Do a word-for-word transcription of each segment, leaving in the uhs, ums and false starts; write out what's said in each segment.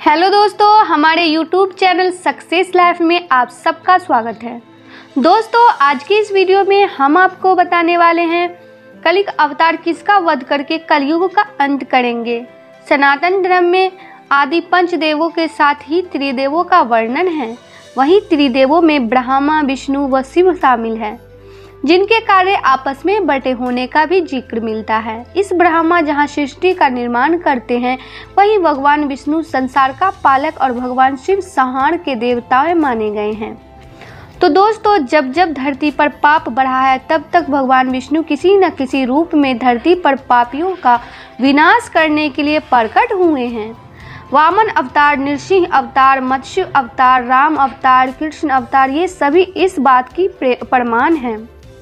Hello दोस्तों, हमारे YouTube channel success life में आप सबका स्वागत है। दोस्तों, आज की इस वीडियो में हम आपको बताने वाले हैं कलिक अवतार किसका वध करके कलयुग का अंत करेंगे। सनातन धर्म में आदि पंच देवों के साथ ही त्रिदेवों का वर्णन है। वहीं त्रिदेवों में ब्रह्मा, विष्णु व शिव शामिल है, जिनके कार्य आपस में बटे होने का भी जिक्र मिलता है। इस ब्रह्मा जहाँ सृष्टि का निर्माण करते हैं, वहीं भगवान विष्णु संसार का पालक और भगवान शिव संहार के देवता माने गए हैं। तो दोस्तों, जब जब धरती पर पाप बढ़ा है, तब तक भगवान विष्णु किसी न किसी रूप में धरती पर पापियों का विनाश करने के लिए प्रकट हुए हैं। वामन अवतार, नृसिंह अवतार, मत्स्य अवतार, राम अवतार, कृष्ण अवतार, ये सभी इस बात की प्रमाण हैं।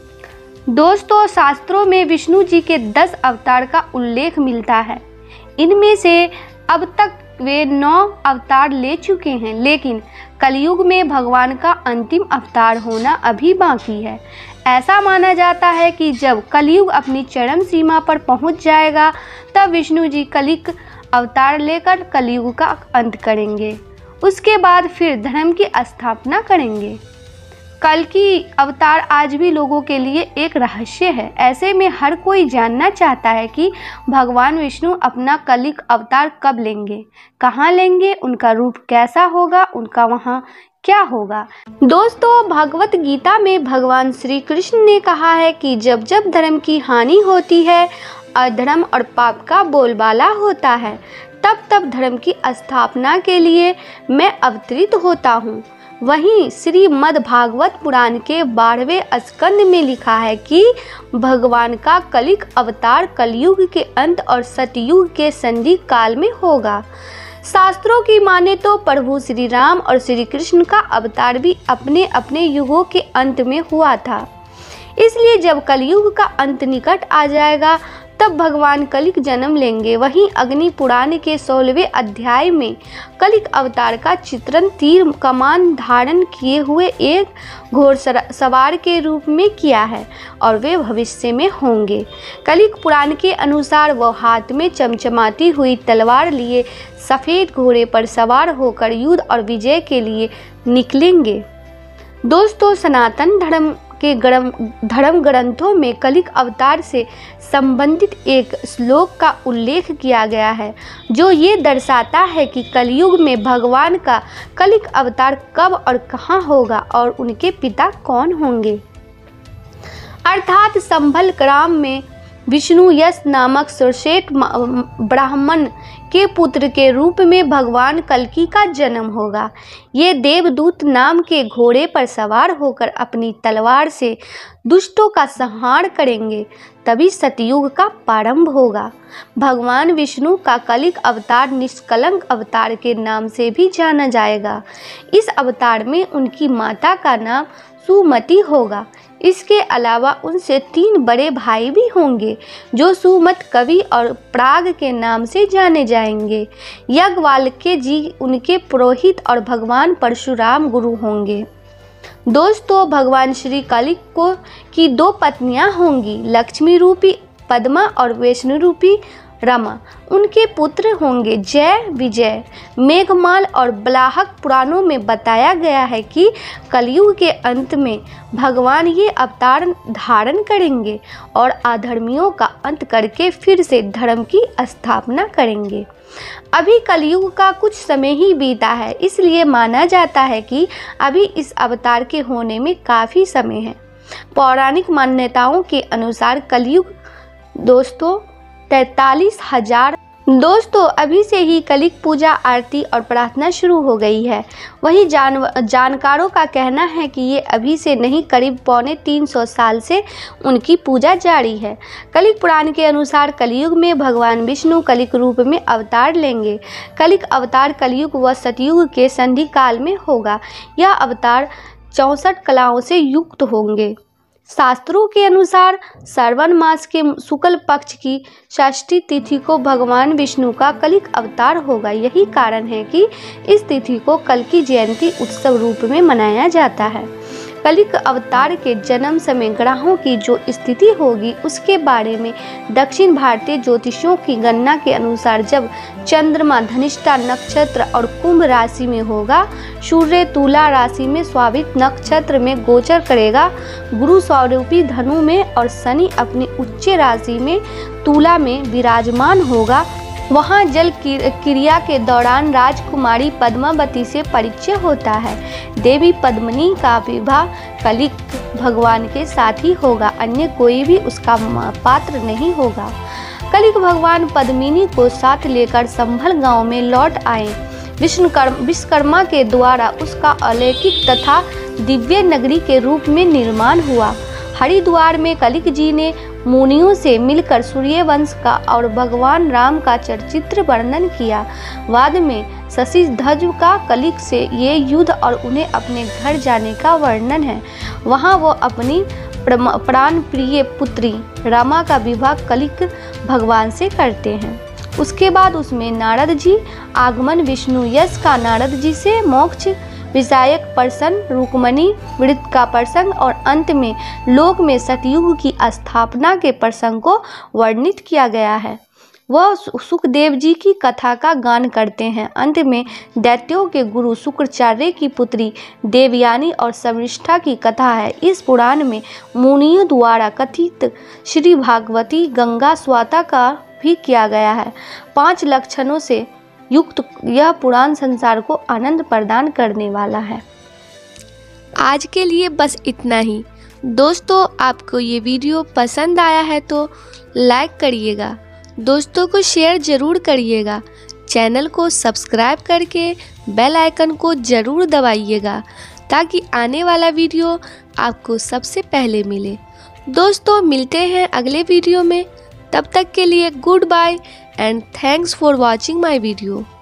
दोस्तों, शास्त्रों में विष्णु जी के दस अवतार का उल्लेख मिलता है। इनमें से अब तक वे नौ अवतार ले चुके हैं, लेकिन कलयुग में भगवान का अंतिम अवतार होना अभी बाकी है। ऐसा माना जाता है कि जब कलयुग अपनी चरम सीमा पर पहुंच जाएगा, तब विष्णु जी कलिक अवतार लेकर कलयुग का अंत करेंगे। उसके बाद फिर धर्म की स्थापना करेंगे। कल की अवतार आज भी लोगों के लिए एक रहस्य है। ऐसे में हर कोई जानना चाहता है कि भगवान विष्णु अपना कलिक अवतार कब लेंगे, कहाँ लेंगे, उनका रूप कैसा होगा, उनका वहाँ क्या होगा। दोस्तों, भगवत गीता में भगवान श्री कृष्ण ने कहा है कि जब जब धर्म की हानि होती है, अधर्म और पाप का बोलबाला होता है, तब तब धर्म की स्थापना के लिए मैं अवतरित होता हूँ। वहीं श्रीमद् भागवत पुराण के बारहवें स्कंद में लिखा है कि भगवान का कलिक अवतार कलयुग के अंत और सतयुग के संधि काल में होगा। शास्त्रों की माने तो प्रभु श्री राम और श्री कृष्ण का अवतार भी अपने अपने युगों के अंत में हुआ था। इसलिए जब कलयुग का अंत निकट आ जाएगा, तब भगवान कलिक जन्म लेंगे। वहीं अग्नि पुराण के सोलहवें अध्याय में कलिक अवतार का चित्रण तीर कमान धारण किए हुए एक घोड़सवार के रूप में किया है और वे भविष्य में होंगे। कलिक पुराण के अनुसार वह हाथ में चमचमाती हुई तलवार लिए सफ़ेद घोड़े पर सवार होकर युद्ध और विजय के लिए निकलेंगे। दोस्तों, सनातन धर्म के धर्म ग्रंथों में कलिक अवतार से संबंधित एक श्लोक का उल्लेख किया गया है, जो ये दर्शाता है कि कलयुग में भगवान का कलिक अवतार कब और कहाँ होगा और उनके पिता कौन होंगे। अर्थात संभल ग्राम में विष्णु यश नामक सुरसेठ ब्राह्मण के पुत्र के रूप में भगवान कल्कि का जन्म होगा। ये देवदूत नाम के घोड़े पर सवार होकर अपनी तलवार से दुष्टों का संहार करेंगे, तभी सतयुग का प्रारंभ होगा। भगवान विष्णु का कलिक अवतार निष्कलंक अवतार के नाम से भी जाना जाएगा। इस अवतार में उनकी माता का नाम सुमति होगा। इसके अलावा उनसे तीन बड़े भाई भी होंगे, जो सुमत, कवि और प्राग के नाम से जाने जाएंगे। याज्ञवल्क्य जी उनके पुरोहित और भगवान परशुराम गुरु होंगे। दोस्तों, भगवान श्री कलिक को की दो पत्नियां होंगी, लक्ष्मी रूपी पद्मा और वैष्णु रूपी रमा। उनके पुत्र होंगे जय, विजय, मेघमाल और बलाहक। पुराणों में बताया गया है कि कलयुग के अंत में भगवान ये अवतार धारण करेंगे और अधर्मियों का अंत करके फिर से धर्म की स्थापना करेंगे। अभी कलयुग का कुछ समय ही बीता है, इसलिए माना जाता है कि अभी इस अवतार के होने में काफ़ी समय है। पौराणिक मान्यताओं के अनुसार कलयुग दोस्तों तैतालीस हजार दोस्तों अभी से ही कलिक पूजा, आरती और प्रार्थना शुरू हो गई है। वहीं जान जानकारों का कहना है कि ये अभी से नहीं, करीब पौने तीन सौ साल से उनकी पूजा जारी है। कलिक पुराण के अनुसार कलयुग में भगवान विष्णु कलिक रूप में अवतार लेंगे। कलिक अवतार कलयुग व सतयुग के संधि काल में होगा। यह अवतार चौसठ कलाओं से युक्त होंगे। शास्त्रों के अनुसार श्रावण मास के शुक्ल पक्ष की षष्ठी तिथि को भगवान विष्णु का कलिक अवतार होगा। यही कारण है कि इस तिथि को कल्कि जयंती उत्सव रूप में मनाया जाता है। कलिक अवतार के जन्म समय ग्रहों की जो स्थिति होगी उसके बारे में दक्षिण भारतीय ज्योतिषियों की गणना के अनुसार जब चंद्रमा धनिष्ठा नक्षत्र और कुंभ राशि में होगा, सूर्य तुला राशि में स्वाभित नक्षत्र में गोचर करेगा, गुरु स्वरूपी धनु में और शनि अपनी उच्च राशि में तुला में विराजमान होगा, वहाँ जल क्रिया के दौरान राजकुमारी पद्मावती से परिचय होता है। देवी पद्मिनी का विवाह कलिक भगवान के साथ ही होगा, अन्य कोई भी उसका पात्र नहीं होगा। कलिक भगवान पद्मिनी को साथ लेकर संभल गांव में लौट आए। विष्णुकर्मा विश्वकर्मा के द्वारा उसका अलौकिक तथा दिव्य नगरी के रूप में निर्माण हुआ। हरिद्वार में कलिक जी ने मुनियों से मिलकर सूर्यवंश का और भगवान राम का चरित्र वर्णन किया। बाद में शशिध्वज का कलिक से ये युद्ध और उन्हें अपने घर जाने का वर्णन है। वहाँ वो अपनी प्राण प्रिय पुत्री रमा का विवाह कलिक भगवान से करते हैं। उसके बाद उसमें नारद जी आगमन, विष्णु यश का नारद जी से मोक्ष, विषायक प्रसन्न, रुक्मणी वृत्त का प्रसंग और अंत में लोक में सतयुग की स्थापना के प्रसंग को वर्णित किया गया है। वह सुखदेव जी की कथा का गान करते हैं। अंत में दैत्यों के गुरु शुक्राचार्य की पुत्री देवयानी और शर्मिष्ठा की कथा है। इस पुराण में मुनियों द्वारा कथित श्री भागवती गंगा स्वाता का भी किया गया है। पांच लक्षणों से युक्त यह पुराण संसार को आनंद प्रदान करने वाला है। आज के लिए बस इतना ही। दोस्तों, आपको ये वीडियो पसंद आया है तो लाइक करिएगा, दोस्तों को शेयर जरूर करिएगा, चैनल को सब्सक्राइब करके बेल आइकन को जरूर दबाइएगा ताकि आने वाला वीडियो आपको सबसे पहले मिले। दोस्तों, मिलते हैं अगले वीडियो में, तब तक के लिए goodbye and thanks for watching my video.